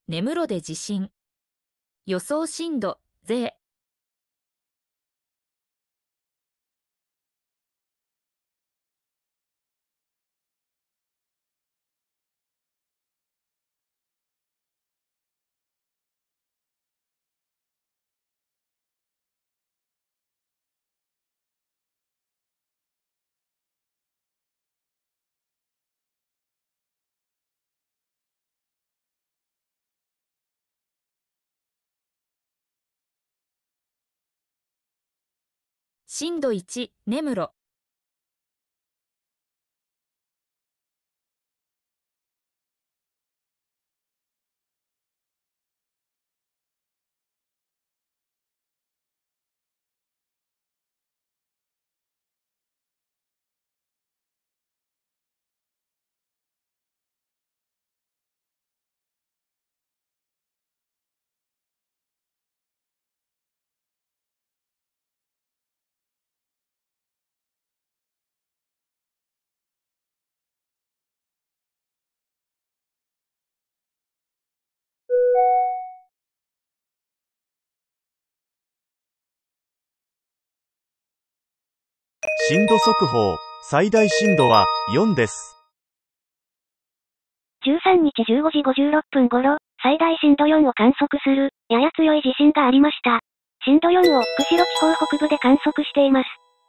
根室で地震。予想震度、税。震度1、根室。 震度速報、最大震度は4です。 13日15時56分頃、最大震度4を観測する、やや強い地震がありました。震度4を、釧路地方北部で観測しています。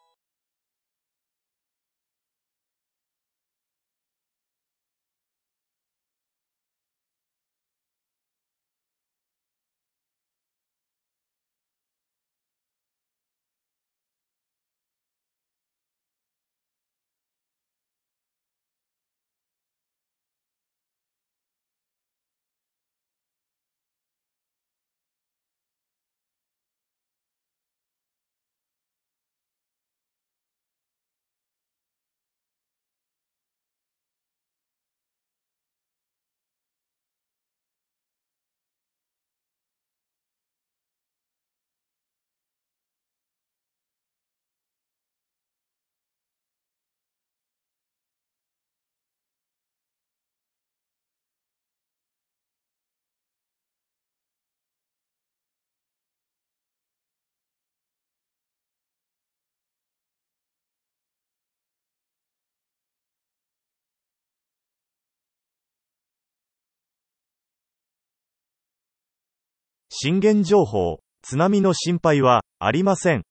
震源情報、津波の心配はありません。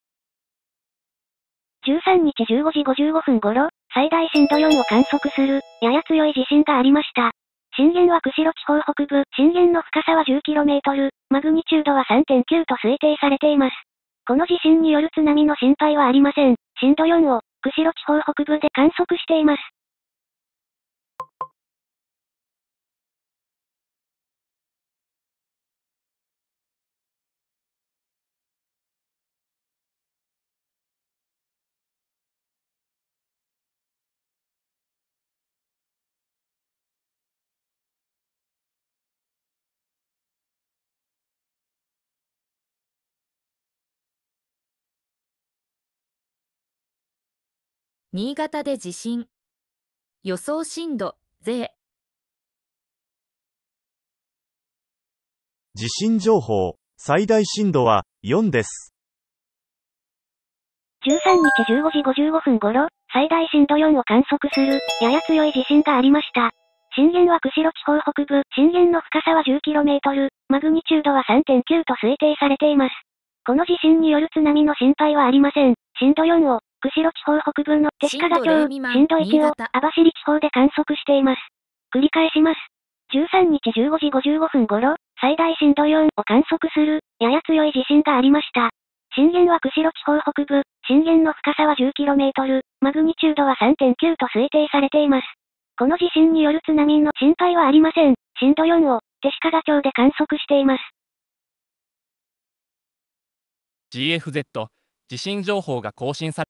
13日15時55分頃、最大震度4を観測する、やや強い地震がありました。震源は釧路地方北部、震源の深さは 10km、マグニチュードは 3.9 と推定されています。この地震による津波の心配はありません。震度4を、釧路地方北部で観測しています。 新潟で地震。予想震度、税。 地震情報、最大震度は4です。 13日15時55分頃、最大震度4を観測する、やや強い地震がありました。震源は釧路地方北部、震源の深さは 10km、マグニチュードは 3.9 と推定されています。この地震による津波の心配はありません。震度4を、釧路地方北部の弟子屈町、震度1を、網走地方で観測しています。繰り返します。13日15時55分頃、最大震度4を観測する、やや強い地震がありました。震源は釧路地方北部、震源の深さは 10km、マグニチュードは 3.9 と推定されています。この地震による津波の心配はありません。震度4を、弟子屈町で観測しています。 GFZ、地震情報が更新され